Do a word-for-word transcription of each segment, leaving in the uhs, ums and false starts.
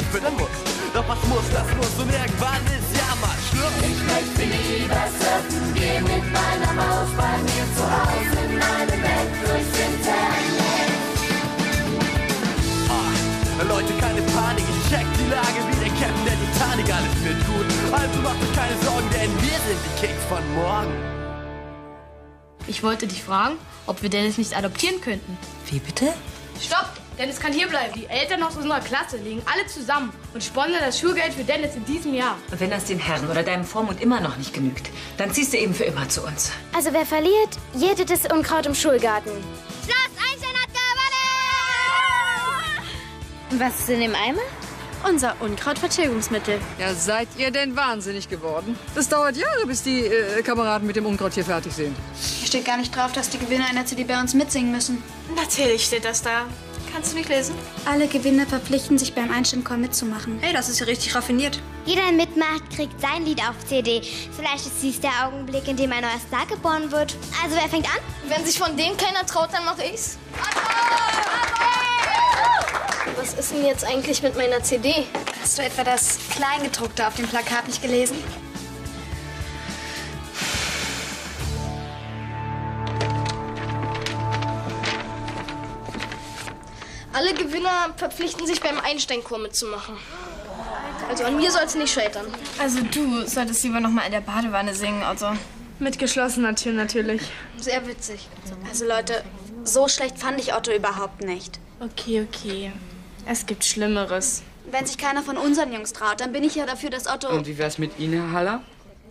füttern muss. Doch was muss, das muss und irgendwann ist ja mal Schluss. Ich möchte lieber surfen gehen mit meiner Maus bei mir zu Hause in meinem Bett durchs Internet. Ah, Leute, keine Panik, ich check die Lage wie der Captain der Titanic, alles wird gut. Also macht euch keine Sorgen, denn wir sind die Kicks von morgen. Ich wollte dich fragen, ob wir Dennis nicht adoptieren könnten. Wie bitte? Stopp! Dennis kann hier bleiben. Die Eltern aus unserer Klasse liegen alle zusammen und sponsern das Schulgeld für Dennis in diesem Jahr. Und wenn das den Herren oder deinem Vormund immer noch nicht genügt, dann ziehst du eben für immer zu uns. Also wer verliert, jätet das Unkraut im Schulgarten. Schloss Einstein hat gewonnen! Und was ist in dem Eimer? Unser Unkrautvertilgungsmittel. Ja, seid ihr denn wahnsinnig geworden? Das dauert Jahre, bis die äh, Kameraden mit dem Unkraut hier fertig sind. Hier steht gar nicht drauf, dass die Gewinner einer C D bei uns mitsingen müssen. Natürlich steht das da. Kannst du nicht lesen? Alle Gewinner verpflichten sich beim Einsteinchor mitzumachen. Hey, das ist ja richtig raffiniert. Jeder, der mitmacht, kriegt sein Lied auf C D. Vielleicht ist dies der Augenblick, in dem ein neuer Star geboren wird. Also wer fängt an? Wenn sich von dem keiner traut, dann mache ich's. Was ist denn jetzt eigentlich mit meiner C D? Hast du etwa das Kleingedruckte auf dem Plakat nicht gelesen? Alle Gewinner verpflichten sich beim Einsteinchor mitzumachen. Also an mir soll es nicht scheitern. Also du solltest lieber noch mal in der Badewanne singen, also. Mit geschlossener Tür natürlich. Sehr witzig. Also Leute, so schlecht fand ich Otto überhaupt nicht. Okay, okay. Es gibt Schlimmeres. Wenn sich keiner von unseren Jungs traut, dann bin ich ja dafür, dass Otto... Und wie wär's mit Ihnen, Herr Haller?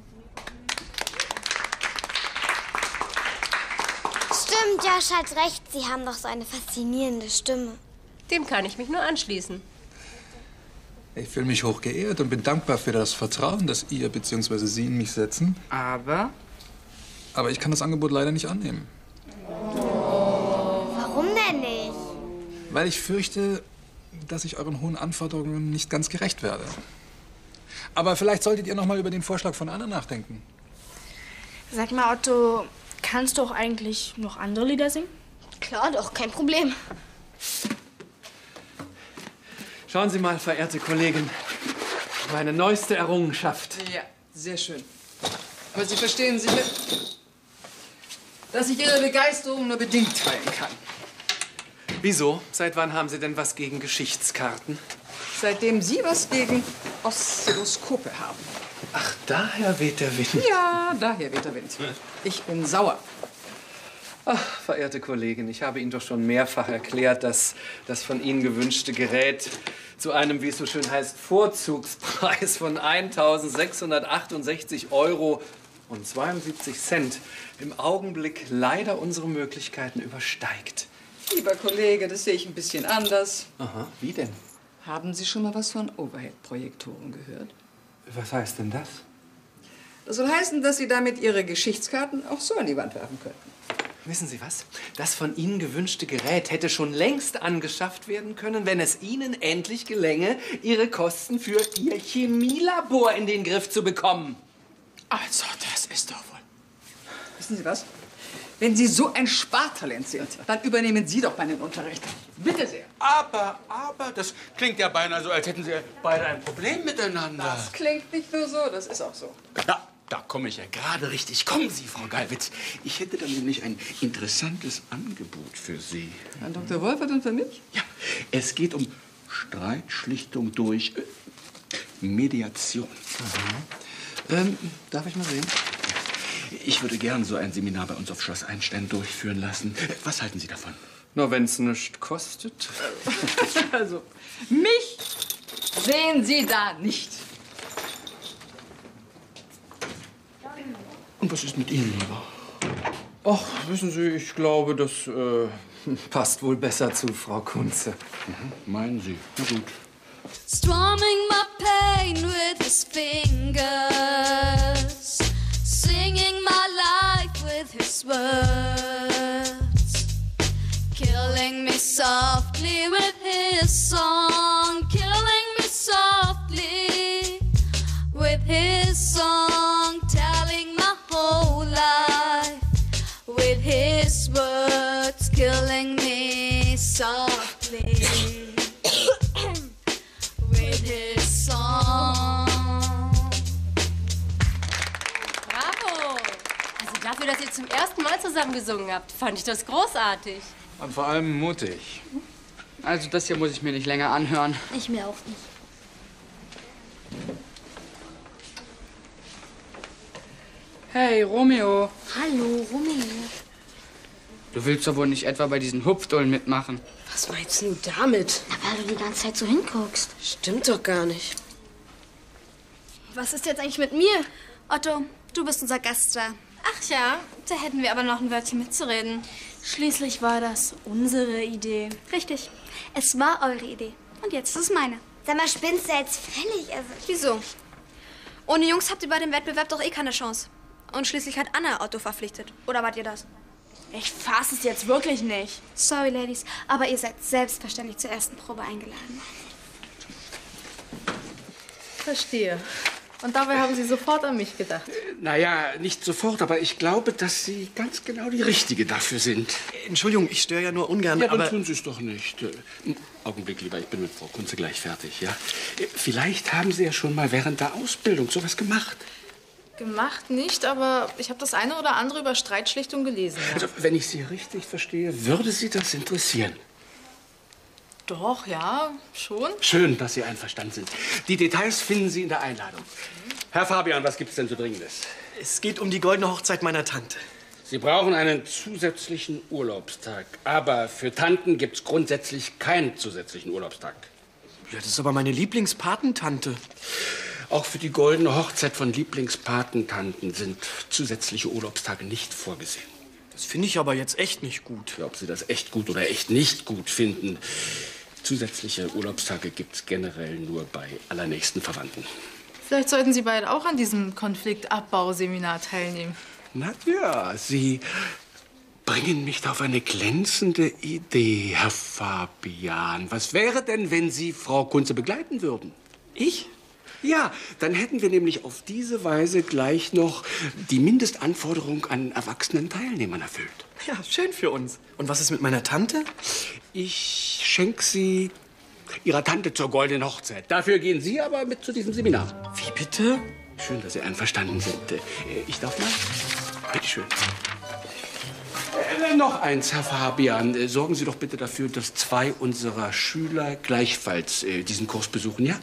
Stimmt, Josh hat recht. Sie haben doch so eine faszinierende Stimme. Dem kann ich mich nur anschließen. Ich fühle mich hochgeehrt und bin dankbar für das Vertrauen, das ihr bzw. Sie in mich setzen. Aber? Aber ich kann das Angebot leider nicht annehmen. Warum denn nicht? Weil ich fürchte, dass ich euren hohen Anforderungen nicht ganz gerecht werde. Aber vielleicht solltet ihr noch mal über den Vorschlag von Anna nachdenken. Sag mal, Otto, kannst du auch eigentlich noch andere Lieder singen? Klar doch, kein Problem. Schauen Sie mal, verehrte Kollegin, meine neueste Errungenschaft. Ja, sehr schön. Aber Sie verstehen sicher, dass ich Ihre Begeisterung nur bedingt teilen kann. Wieso? Seit wann haben Sie denn was gegen Geschichtskarten? Seitdem Sie was gegen Oszilloskope haben. Ach, daher weht der Wind. Ja, daher weht der Wind. Ich bin sauer. Ach, verehrte Kollegin, ich habe Ihnen doch schon mehrfach erklärt, dass das von Ihnen gewünschte Gerät zu einem, wie es so schön heißt, Vorzugspreis von eintausendsechshundertachtundsechzig Euro und zweiundsiebzig Cent im Augenblick leider unsere Möglichkeiten übersteigt. Lieber Kollege, das sehe ich ein bisschen anders. Aha, wie denn? Haben Sie schon mal was von Overhead-Projektoren gehört? Was heißt denn das? Das soll heißen, dass Sie damit Ihre Geschichtskarten auch so an die Wand werfen könnten. Wissen Sie was? Das von Ihnen gewünschte Gerät hätte schon längst angeschafft werden können, wenn es Ihnen endlich gelänge, Ihre Kosten für Ihr Chemielabor in den Griff zu bekommen. Also, das ist doch wohl... Wissen Sie was? Wenn Sie so ein Spartalent sind, dann übernehmen Sie doch meinen Unterricht. Bitte sehr. Aber, aber, das klingt ja beinahe so, als hätten Sie beide ein Problem miteinander. Das klingt nicht nur so, das ist auch so. Ja, da komme ich ja gerade richtig. Kommen Sie, Frau Gallwitz. Ich hätte da nämlich ein interessantes Angebot für Sie. Herr Doktor Wolfert und für mich? Ja, es geht um Streitschlichtung durch äh, Mediation. Mhm. Ähm, darf ich mal sehen? Ich würde gern so ein Seminar bei uns auf Schloss Einstein durchführen lassen. Was halten Sie davon? Na, wenn's nichts kostet. Also, mich sehen Sie da nicht. Und was ist mit Ihnen, lieber? Ach, wissen Sie, ich glaube, das äh, passt wohl besser zu Frau Kunze. Mhm, meinen Sie? Na gut. Strumming my pain with his fingers, singing my life with his words, killing me softly with his song, killing me softly with his song, telling my whole life with his words, killing me softly with his Dafür, dass ihr zum ersten Mal zusammen gesungen habt, fand ich das großartig. Und vor allem mutig. Also das hier muss ich mir nicht länger anhören. Ich mir auch nicht. Hey, Romeo. Hallo, Romeo. Du willst doch wohl nicht etwa bei diesen Hupfdollen mitmachen? Was meinst du damit? Na, weil du die ganze Zeit so hinguckst. Stimmt doch gar nicht. Was ist jetzt eigentlich mit mir? Otto, du bist unser Gaststar. Ach ja, da hätten wir aber noch ein Wörtchen mitzureden. Schließlich war das unsere Idee. Richtig. Es war eure Idee. Und jetzt ist es meine. Sag mal, spinnst du jetzt völlig? Also Wieso? Ohne Jungs habt ihr bei dem Wettbewerb doch eh keine Chance. Und schließlich hat Anna Otto verpflichtet. Oder wart ihr das? Ich fass es jetzt wirklich nicht. Sorry, Ladies, aber ihr seid selbstverständlich zur ersten Probe eingeladen. Verstehe. Und dabei haben Sie sofort an mich gedacht. Naja, nicht sofort, aber ich glaube, dass Sie ganz genau die Richtige dafür sind. Entschuldigung, ich störe ja nur ungern, Ja, dann aber... tun Sie es doch nicht. Äh, Augenblick, lieber, ich bin mit Frau Kunze gleich fertig, ja? Äh, Vielleicht haben Sie ja schon mal während der Ausbildung sowas gemacht. Gemacht nicht, aber ich habe das eine oder andere über Streitschlichtung gelesen. Ja. Also, wenn ich Sie richtig verstehe, würde Sie das interessieren? Doch, ja, schon. Schön, dass Sie einverstanden sind. Die Details finden Sie in der Einladung. Herr Fabian, was gibt's denn so Dringendes? Es geht um die goldene Hochzeit meiner Tante. Sie brauchen einen zusätzlichen Urlaubstag. Aber für Tanten gibt's grundsätzlich keinen zusätzlichen Urlaubstag. Ja, das ist aber meine Lieblingspatentante. Auch für die goldene Hochzeit von Lieblingspatentanten sind zusätzliche Urlaubstage nicht vorgesehen. Das finde ich aber jetzt echt nicht gut. Ja, ob Sie das echt gut oder echt nicht gut finden. Zusätzliche Urlaubstage gibt's generell nur bei allernächsten Verwandten. Vielleicht sollten Sie beide auch an diesem Konfliktabbauseminar teilnehmen. Na ja, Sie bringen mich auf eine glänzende Idee, Herr Fabian. Was wäre denn, wenn Sie Frau Kunze begleiten würden? Ich? Ja, dann hätten wir nämlich auf diese Weise gleich noch die Mindestanforderung an erwachsenen Teilnehmern erfüllt. Ja, schön für uns. Und was ist mit meiner Tante? Ich schenke sie Ihrer Tante zur goldenen Hochzeit. Dafür gehen Sie aber mit zu diesem Seminar. Wie bitte? Schön, dass Sie einverstanden sind. Äh, Ich darf mal? Bitte schön. Äh, noch eins, Herr Fabian. Äh, sorgen Sie doch bitte dafür, dass zwei unserer Schüler gleichfalls äh, diesen Kurs besuchen, ja?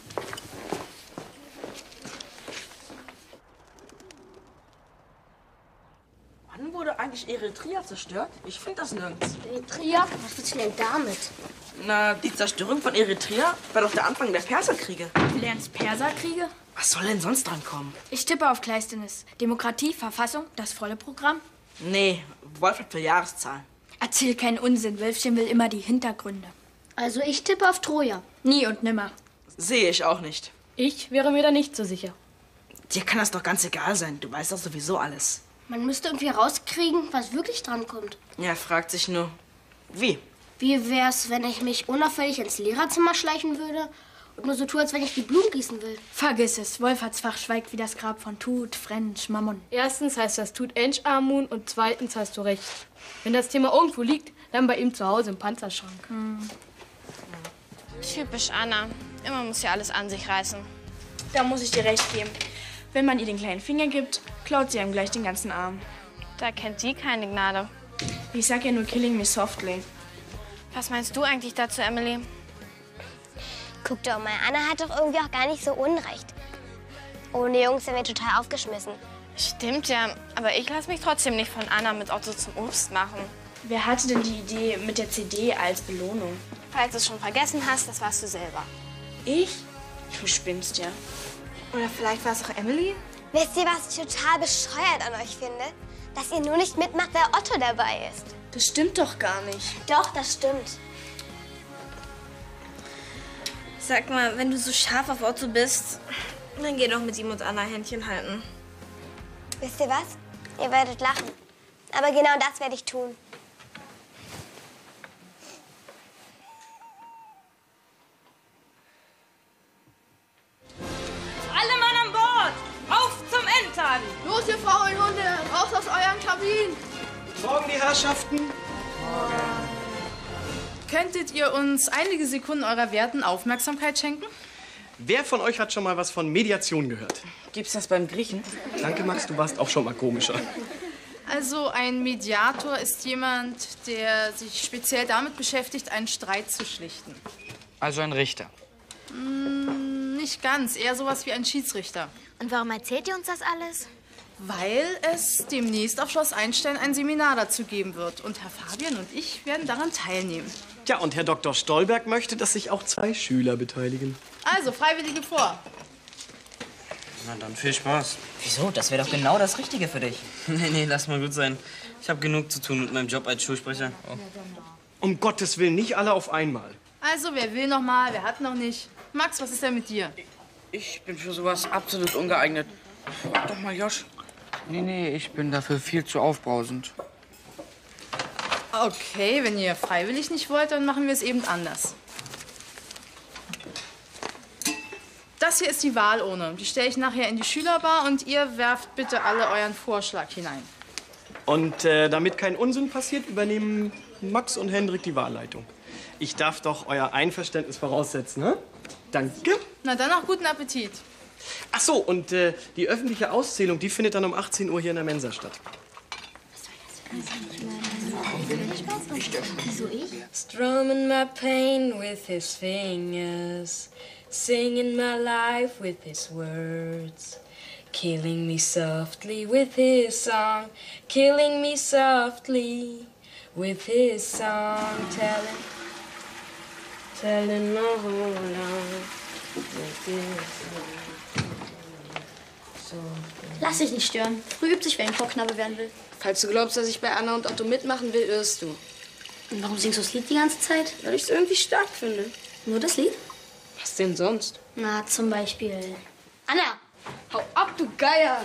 Wann wurde eigentlich Eritrea zerstört? Ich finde das nirgends. Eritrea? Was willst du denn damit? Na, die Zerstörung von Eritrea war doch der Anfang der Perserkriege. Du lernst Perserkriege? Was soll denn sonst dran kommen? Ich tippe auf Kleisthenes. Demokratie, Verfassung, das volle Programm. Nee, Wolf hat für Jahreszahlen. Erzähl keinen Unsinn. Wölfchen will immer die Hintergründe. Also ich tippe auf Troja. Nie und nimmer. Sehe ich auch nicht. Ich wäre mir da nicht so sicher. Dir kann das doch ganz egal sein. Du weißt doch sowieso alles. Man müsste irgendwie rauskriegen, was wirklich drankommt. Ja, fragt sich nur, wie? Wie wär's, wenn ich mich unauffällig ins Lehrerzimmer schleichen würde und nur so tue, als wenn ich die Blumen gießen will? Vergiss es. Wolfertsfach schweigt wie das Grab von Tut, French, Mammon. Erstens heißt das Tut Ensch Amun und zweitens hast du recht. Wenn das Thema irgendwo liegt, dann bei ihm zu Hause im Panzerschrank. Hm. Typisch Anna. Immer muss ja alles an sich reißen. Da muss ich dir recht geben. Wenn man ihr den kleinen Finger gibt, klaut sie einem gleich den ganzen Arm. Da kennt sie keine Gnade. Ich sag ja nur killing me softly. Was meinst du eigentlich dazu, Emily? Guck doch mal, Anna hat doch irgendwie auch gar nicht so Unrecht. Ohne Jungs sind wir total aufgeschmissen. Stimmt ja, aber ich lasse mich trotzdem nicht von Anna mit Otto zum Obst machen. Wer hatte denn die Idee mit der C D als Belohnung? Falls du es schon vergessen hast, das warst du selber. Ich? Du spinnst ja. Oder vielleicht war es auch Emily? Wisst ihr, was ich total bescheuert an euch finde? Dass ihr nur nicht mitmacht, weil Otto dabei ist. Das stimmt doch gar nicht. Doch, das stimmt. Sag mal, wenn du so scharf auf Otto bist, dann geh doch mit ihm und Anna Händchen halten. Wisst ihr was? Ihr werdet lachen. Aber genau das werde ich tun. Alle Mann an Bord! Auf zum Endtag! Los, ihr Frauenhunde! Raus aus euren Kabinen! Morgen, die Herrschaften. Könntet ihr uns einige Sekunden eurer werten Aufmerksamkeit schenken? Wer von euch hat schon mal was von Mediation gehört? Gibt's das beim Griechen? Danke, Max, du warst auch schon mal komischer. Also ein Mediator ist jemand, der sich speziell damit beschäftigt, einen Streit zu schlichten. Also ein Richter. Hm, nicht ganz, eher sowas wie ein Schiedsrichter. Und warum erzählt ihr uns das alles? Weil es demnächst auf Schloss Einstein ein Seminar dazu geben wird. Und Herr Fabian und ich werden daran teilnehmen. Ja, und Herr Doktor Stolberg möchte, dass sich auch zwei Schüler beteiligen. Also, Freiwillige vor. Na dann viel Spaß. Wieso? Das wäre doch genau das Richtige für dich. Nee, nee, lass mal gut sein. Ich habe genug zu tun mit meinem Job als Schulsprecher. Oh. Um Gottes Willen, nicht alle auf einmal. Also, wer will noch mal, wer hat noch nicht? Max, was ist denn mit dir? Ich bin für sowas absolut ungeeignet. Frag doch mal Josch. Nee, nee, ich bin dafür viel zu aufbrausend. Okay, wenn ihr freiwillig nicht wollt, dann machen wir es eben anders. Das hier ist die Wahlurne. Die stelle ich nachher in die Schülerbar und ihr werft bitte alle euren Vorschlag hinein. Und äh, damit kein Unsinn passiert, übernehmen Max und Hendrik die Wahlleitung. Ich darf doch euer Einverständnis voraussetzen, ne? Danke. Na dann auch guten Appetit. Ach so, und äh, die öffentliche Auszählung, die findet dann um achtzehn Uhr hier in der Mensa statt. Wieso ich? Strumming my pain with his fingers, singing my life with his words, killing me softly with his song, killing me softly with his song, telling, telling my whole life with his song. So. Lass dich nicht stören. Früh übt sich, wer ein Vorknabe werden will. Falls du glaubst, dass ich bei Anna und Otto mitmachen will, irrst du. Und warum singst du das Lied die ganze Zeit? Weil ich es irgendwie stark finde. Nur das Lied? Was denn sonst? Na, zum Beispiel... Anna! Hau ab, du Geier!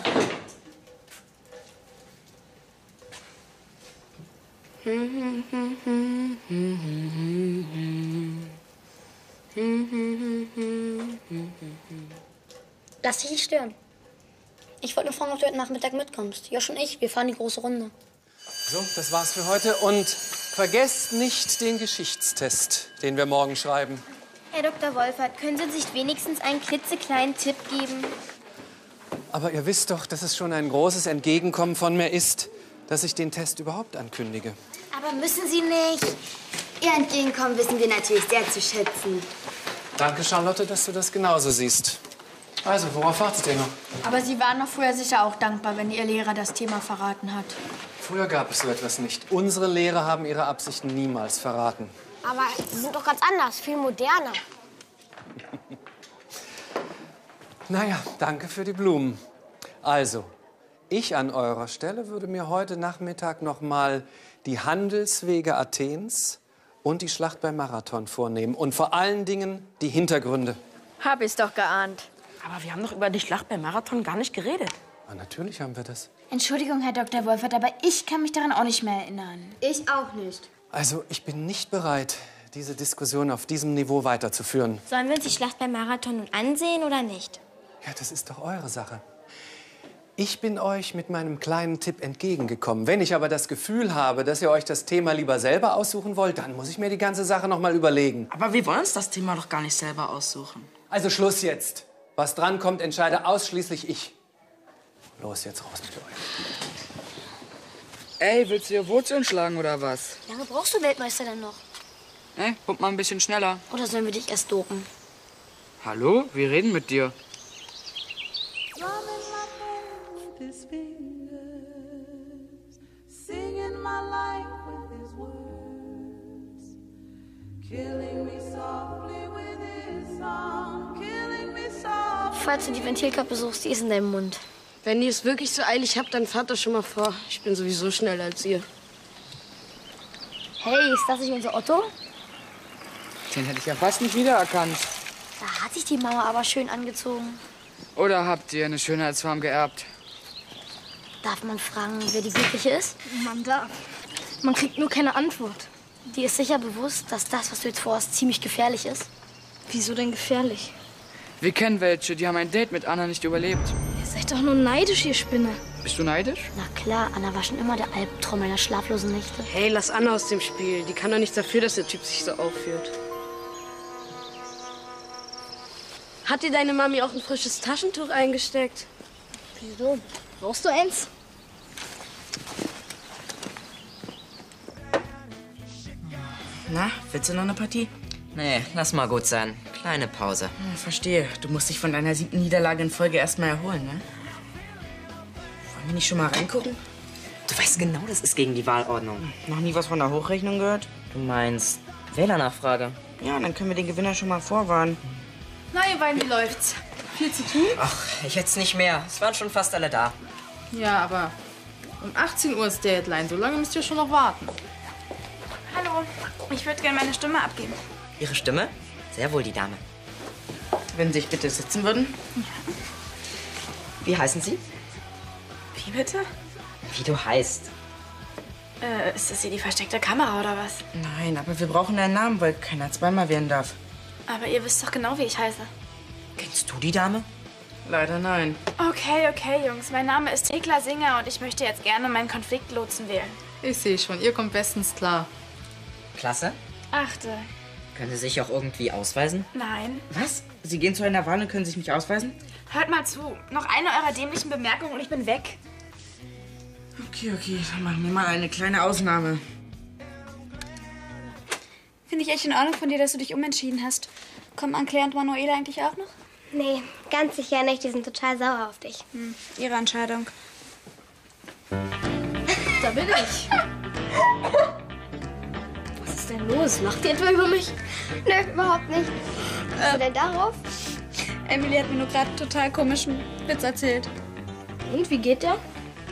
Lass dich nicht stören. Ich wollte nur fragen, ob du heute Nachmittag mitkommst. Josh und ich, wir fahren die große Runde. So, das war's für heute. Und vergesst nicht den Geschichtstest, den wir morgen schreiben. Herr Doktor Wolfert, können Sie uns nicht wenigstens einen klitzekleinen Tipp geben? Aber ihr wisst doch, dass es schon ein großes Entgegenkommen von mir ist, dass ich den Test überhaupt ankündige. Aber müssen Sie nicht. Ihr Entgegenkommen wissen wir natürlich sehr zu schätzen. Danke, Charlotte, dass du das genauso siehst. Also, worauf wartet ihr noch? Aber Sie waren doch vorher sicher auch dankbar, wenn Ihr Lehrer das Thema verraten hat. Früher gab es so etwas nicht. Unsere Lehrer haben ihre Absichten niemals verraten. Aber die sind doch ganz anders, viel moderner. Naja, danke für die Blumen. Also, ich an eurer Stelle würde mir heute Nachmittag noch mal die Handelswege Athens und die Schlacht beim Marathon vornehmen. Und vor allen Dingen die Hintergründe. Hab ich's doch geahnt. Aber wir haben doch über die Schlacht beim Marathon gar nicht geredet. Na, natürlich haben wir das. Entschuldigung, Herr Doktor Wolfert, aber ich kann mich daran auch nicht mehr erinnern. Ich auch nicht. Also, ich bin nicht bereit, diese Diskussion auf diesem Niveau weiterzuführen. Sollen wir uns die Schlacht beim Marathon nun ansehen oder nicht? Ja, das ist doch eure Sache. Ich bin euch mit meinem kleinen Tipp entgegengekommen. Wenn ich aber das Gefühl habe, dass ihr euch das Thema lieber selber aussuchen wollt, dann muss ich mir die ganze Sache noch mal überlegen. Aber wir wollen uns das Thema doch gar nicht selber aussuchen. Also Schluss jetzt. Was dran kommt, entscheide ausschließlich ich. Los, jetzt raus mit euch. Ey, willst du hier Wurzeln schlagen oder was? Wie lange brauchst du Weltmeister denn noch? Ey, guck mal ein bisschen schneller. Oder sollen wir dich erst dopen? Hallo? Wir reden mit dir. Falls du die Ventilkappe suchst, die ist in deinem Mund. Wenn ihr es wirklich so eilig habt, dann fahrt das schon mal vor. Ich bin sowieso schneller als ihr. Hey, ist das nicht unser Otto? Den hätte ich ja fast nicht wiedererkannt. Da hat sich die Mama aber schön angezogen. Oder habt ihr eine Schönheitsfarm geerbt? Darf man fragen, wer die Glückliche ist? Man darf. Man kriegt nur keine Antwort. Die ist sicher bewusst, dass das, was du jetzt vorhast, ziemlich gefährlich ist. Wieso denn gefährlich? Wir kennen welche, die haben ein Date mit Anna nicht überlebt. Ihr seid doch nur neidisch, ihr Spinner. Bist du neidisch? Na klar, Anna war schon immer der Albtraum meiner schlaflosen Nächte. Hey, lass Anna aus dem Spiel. Die kann doch nichts dafür, dass der Typ sich so aufführt. Hat dir deine Mami auch ein frisches Taschentuch eingesteckt? Wieso? Brauchst du eins? Na, willst du noch eine Partie? Nee, lass mal gut sein. Kleine Pause. Hm, verstehe. Du musst dich von deiner siebten Niederlage in Folge erst mal erholen, ne? Wollen wir nicht schon mal reingucken? Du weißt genau, das ist gegen die Wahlordnung. Noch nie was von der Hochrechnung gehört? Du meinst Wählernachfrage? Ja, dann können wir den Gewinner schon mal vorwarnen. Na, ihr beiden, wie läuft's? Viel zu tun? Ach, ich hätt's nicht mehr. Es waren schon fast alle da. Ja, aber um achtzehn Uhr ist Deadline. So lange müsst ihr schon noch warten. Hallo, ich würde gerne meine Stimme abgeben. Ihre Stimme? Sehr wohl, die Dame. Wenn Sie sich bitte sitzen würden. Ja. Wie heißen Sie? Wie bitte? Wie du heißt. Äh, ist das hier die versteckte Kamera oder was? Nein, aber wir brauchen einen Namen, weil keiner zweimal werden darf. Aber ihr wisst doch genau, wie ich heiße. Kennst du die Dame? Leider nein. Okay, okay, Jungs. Mein Name ist Thekla Singer und ich möchte jetzt gerne meinen Konfliktlotsen wählen. Ich sehe schon, ihr kommt bestens klar. Klasse. Achte. Können Sie sich auch irgendwie ausweisen? Nein. Was? Sie gehen zu einer Wahl und können sich nicht ausweisen? Hört mal zu. Noch eine eurer dämlichen Bemerkungen und ich bin weg. Okay, okay, dann machen wir mal eine kleine Ausnahme. Finde ich echt in Ordnung von dir, dass du dich umentschieden hast. Kommen Anne-Claire und Manuela eigentlich auch noch? Nee, ganz sicher nicht. Die sind total sauer auf dich. Hm, ihre Entscheidung. Da bin ich. Was ist denn los? Lacht ihr etwa über mich? Nö, überhaupt nicht. Was ist denn darauf? Emily hat mir nur gerade total komischen Witz erzählt. Und, wie geht der?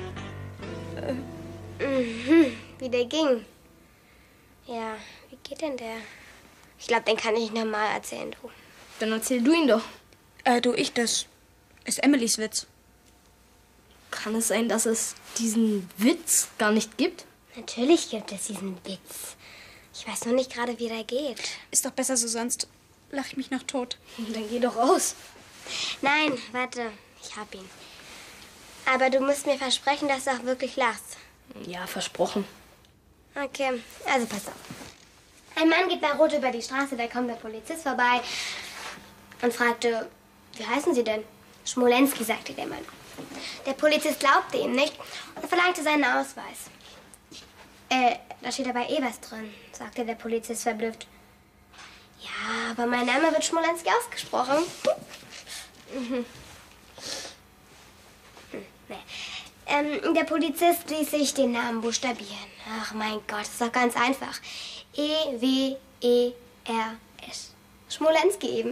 Mhm, wie der ging. Ja, wie geht denn der? Ich glaube, den kann ich nicht normal erzählen, du. Dann erzähl du ihn doch. Äh, du, ich das. Ist Emilys Witz. Kann es sein, dass es diesen Witz gar nicht gibt? Natürlich gibt es diesen Witz. Ich weiß nur nicht gerade, wie der geht. Ist doch besser so, sonst lach ich mich noch tot. Dann geh doch raus. Nein, warte. Ich hab ihn. Aber du musst mir versprechen, dass du auch wirklich lachst. Ja, versprochen. Okay, also pass auf. Ein Mann geht bei Rot über die Straße, da kommt der Polizist vorbei und fragte, wie heißen Sie denn? Schmolenski, sagte der Mann. Der Polizist glaubte ihm nicht und verlangte seinen Ausweis. Äh, da steht aber eh was drin, sagte der Polizist verblüfft. Ja, aber mein Name wird Schmolenski ausgesprochen. Mhm. Hm, nee. Ähm, der Polizist ließ sich den Namen buchstabieren. Ach mein Gott, ist doch ganz einfach. E W E R S. Schmolenski eben.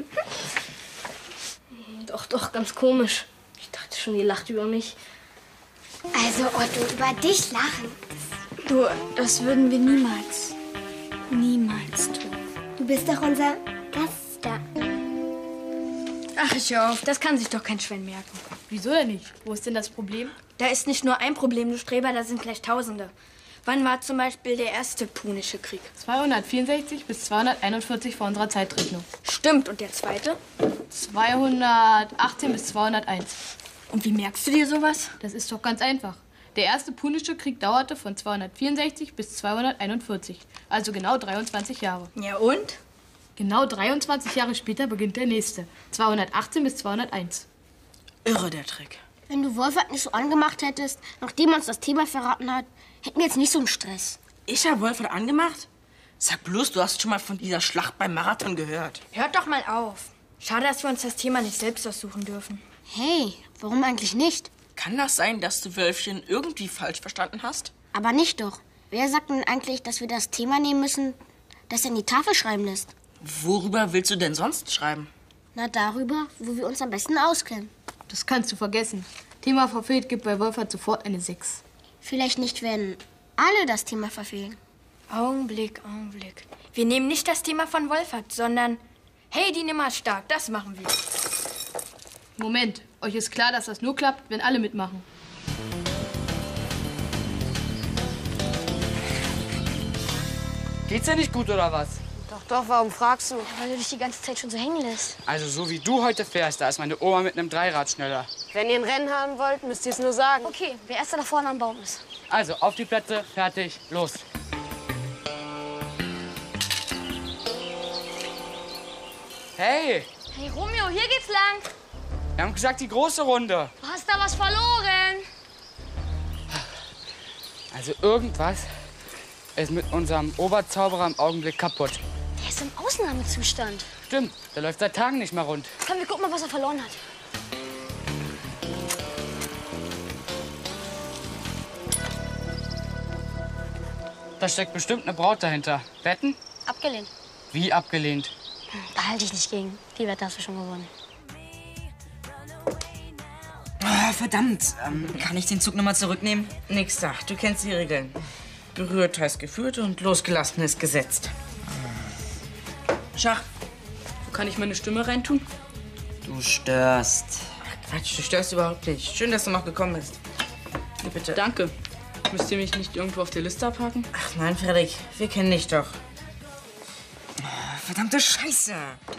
Hm. Doch, doch, ganz komisch. Ich dachte schon, ihr lacht über mich. Also, Otto, über dich lachen. Du, das würden wir niemals, niemals tun. Du bist doch unser Gast da. Ach, ich hör auf. Das kann sich doch kein Schwein merken. Wieso denn nicht? Wo ist denn das Problem? Da ist nicht nur ein Problem, du Streber, da sind gleich Tausende. Wann war zum Beispiel der erste Punische Krieg? zweihundertvierundsechzig bis zweihunderteinundvierzig vor unserer Zeitrechnung. Stimmt. Und der zweite? zweihundertachtzehn bis zweihunderteins. Und wie merkst du dir sowas? Das ist doch ganz einfach. Der erste Punische Krieg dauerte von zweihundertvierundsechzig bis zweihunderteinundvierzig. Also genau dreiundzwanzig Jahre. Ja und? Genau dreiundzwanzig Jahre später beginnt der nächste. zweihundertachtzehn bis zweihunderteins. Irre, der Trick. Wenn du Wolfert nicht so angemacht hättest, nachdem er uns das Thema verraten hat, hätten wir jetzt nicht so einen Stress. Ich hab Wolfert angemacht? Sag bloß, du hast schon mal von dieser Schlacht beim Marathon gehört. Hört doch mal auf. Schade, dass wir uns das Thema nicht selbst aussuchen dürfen. Hey, warum eigentlich nicht? Kann das sein, dass du Wölfchen irgendwie falsch verstanden hast? Aber nicht doch. Wer sagt denn eigentlich, dass wir das Thema nehmen müssen, das er in die Tafel schreiben lässt? Worüber willst du denn sonst schreiben? Na, darüber, wo wir uns am besten auskennen. Das kannst du vergessen. Thema verfehlt gibt bei Wolfert sofort eine sechs. Vielleicht nicht, wenn alle das Thema verfehlen. Augenblick, Augenblick. Wir nehmen nicht das Thema von Wolfert, sondern hey, die Nimmer stark, das machen wir. Moment, euch ist klar, dass das nur klappt, wenn alle mitmachen. Geht's dir nicht gut, oder was? Doch, doch, warum fragst du? Weil du dich die ganze Zeit schon so hängen lässt. Also so wie du heute fährst, da ist meine Oma mit einem Dreirad schneller. Wenn ihr ein Rennen haben wollt, müsst ihr es nur sagen. Okay, wer erster da vorne am Baum ist. Also, auf die Plätze, fertig, los. Hey, Hey Romeo, hier geht's lang. wir haben gesagt, die große Runde. Du hast da was verloren. Also irgendwas ist mit unserem Oberzauberer im Augenblick kaputt. Der ist im Ausnahmezustand. Stimmt, der läuft seit Tagen nicht mehr rund. Komm, wir gucken mal, was er verloren hat. Da steckt bestimmt eine Braut dahinter. Wetten? Abgelehnt. Wie abgelehnt? Da halte ich nicht gegen. Die Wette hast du schon gewonnen. Ah, verdammt. Ähm, kann ich den Zug noch mal zurücknehmen? Nix da, du kennst die Regeln. Berührt heißt geführt und losgelassen ist gesetzt. Schach. Wo kann ich meine Stimme reintun? Du störst. Ach Quatsch, du störst überhaupt nicht. Schön, dass du noch gekommen bist. Hier bitte. Danke. Müsst ihr mich nicht irgendwo auf der Liste abhaken? Ach nein, Frederik, wir kennen dich doch. Verdammte Scheiße.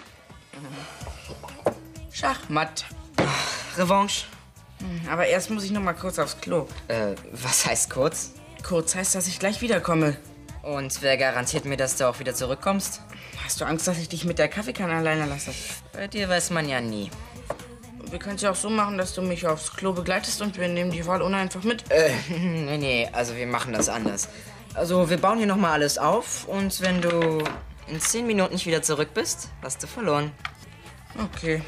Schachmatt. Revanche. Aber erst muss ich noch mal kurz aufs Klo. Äh, was heißt kurz? Kurz heißt, dass ich gleich wiederkomme. Und wer garantiert mir, dass du auch wieder zurückkommst? Hast du Angst, dass ich dich mit der Kaffeekanne alleine lasse? Bei dir weiß man ja nie. Wir können es ja auch so machen, dass du mich aufs Klo begleitest und wir nehmen die Wahlurne einfach mit. Äh, nee, nee, also wir machen das anders. Also wir bauen hier noch mal alles auf und wenn du in zehn Minuten nicht wieder zurück bist, hast du verloren. Okay.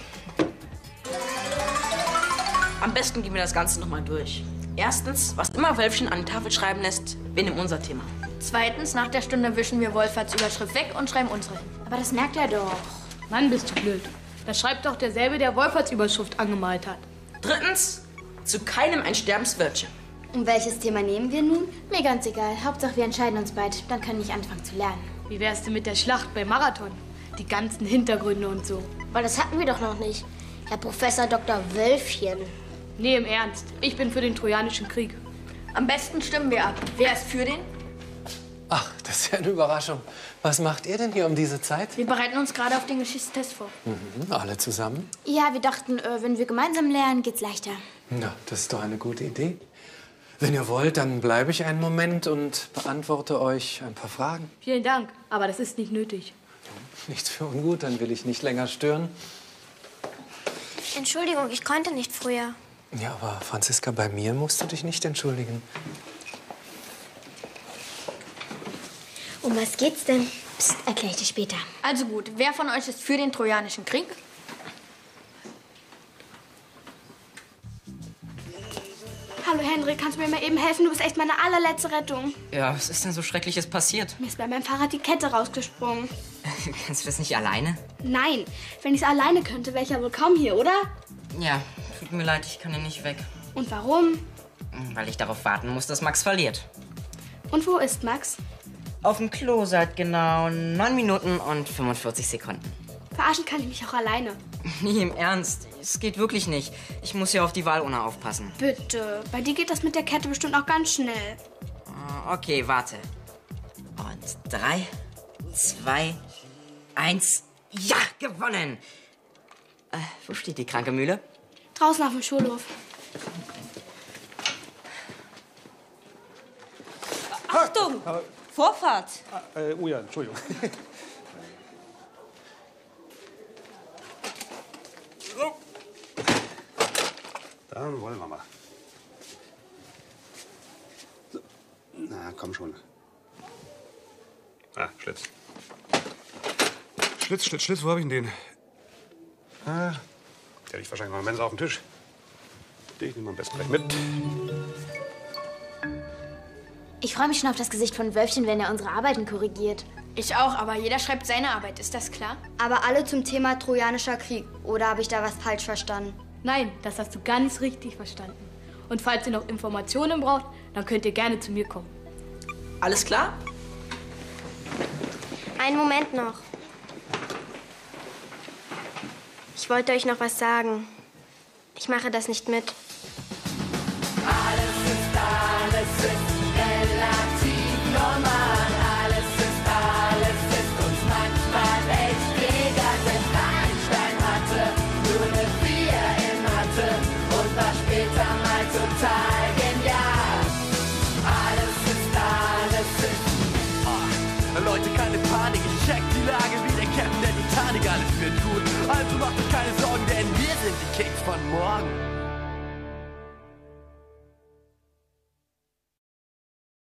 Am besten gehen wir das Ganze noch mal durch. Erstens, was immer Wölfchen an die Tafel schreiben lässt, wir nehmen unser Thema. Zweitens, nach der Stunde wischen wir Wolferts Überschrift weg und schreiben unsere hin. Aber das merkt er doch. Mann, bist du blöd. Das schreibt doch derselbe, der Wolferts Überschrift angemalt hat. Drittens, zu keinem ein Sterbenswölkchen. Und welches Thema nehmen wir nun? Mir ganz egal. Hauptsache, wir entscheiden uns bald. Dann kann ich anfangen zu lernen. Wie wär's denn mit der Schlacht beim Marathon? Die ganzen Hintergründe und so. Weil das hatten wir doch noch nicht. Herr Professor Doktor Wölfchen. Nee, im Ernst. Ich bin für den Trojanischen Krieg. Am besten stimmen wir ab. Wer ist für den? Ach, das ist ja eine Überraschung. Was macht ihr denn hier um diese Zeit? Wir bereiten uns gerade auf den Geschichtstest vor. Mhm, alle zusammen? Ja, wir dachten, äh, wenn wir gemeinsam lernen, geht's leichter. Na, das ist doch eine gute Idee. Wenn ihr wollt, dann bleibe ich einen Moment und beantworte euch ein paar Fragen. Vielen Dank, aber das ist nicht nötig. Nichts für ungut, dann will ich nicht länger stören. Entschuldigung, ich konnte nicht früher. Ja, aber Franziska, bei mir musst du dich nicht entschuldigen. Um was geht's denn? Psst, erklär ich dir später. Also gut, wer von euch ist für den Trojanischen Krieg? Hallo Henrik, kannst du mir mal eben helfen? Du bist echt meine allerletzte Rettung. Ja, was ist denn so Schreckliches passiert? Mir ist bei meinem Fahrrad die Kette rausgesprungen. Kannst du das nicht alleine? Nein, wenn ich es alleine könnte, wäre ich ja wohl kaum hier, oder? Ja, tut mir leid, ich kann hier nicht weg. Und warum? Weil ich darauf warten muss, dass Max verliert. Und wo ist Max? Auf dem Klo seit genau neun Minuten und fünfundvierzig Sekunden. Verarschen kann ich mich auch alleine. Nee, im Ernst. Es geht wirklich nicht. Ich muss ja auf die Wahlurne aufpassen. Bitte, bei dir geht das mit der Kette bestimmt auch ganz schnell. Okay, warte. Und drei, zwei, eins. Ja, gewonnen! Äh, wo steht die kranke Mühle? Draußen auf dem Schulhof. Achtung! Vorfahrt! Ah, äh, oh ja, Entschuldigung. So. Dann wollen wir mal. So. Na, komm schon. Ah, Schlitz. Schlitz, Schlitz, Schlitz, wo hab ich denn den? Ah, der liegt wahrscheinlich noch im Mensa auf dem Tisch. Den nehmen wir am besten gleich mit. Ich freue mich schon auf das Gesicht von Wölfchen, wenn er unsere Arbeiten korrigiert. Ich auch, aber jeder schreibt seine Arbeit, ist das klar? Aber alle zum Thema Trojanischer Krieg. Oder habe ich da was falsch verstanden? Nein, das hast du ganz richtig verstanden. Und falls ihr noch Informationen braucht, dann könnt ihr gerne zu mir kommen. Alles klar? Einen Moment noch. Ich wollte euch noch was sagen. Ich mache das nicht mit. Alles ist, alles ist relativ normal. Alles ist, alles ist uns manchmal echt egal. Denn Einstein hatte nur eine vier in Mathe und war später mal total genial. Alles ist, alles ist. Oh, Leute, keine Panik, ich check die Lage wie der Captain der Titanic. Alles wird gut, also macht euch keine Sorgen, denn wir sind die Kings von morgen.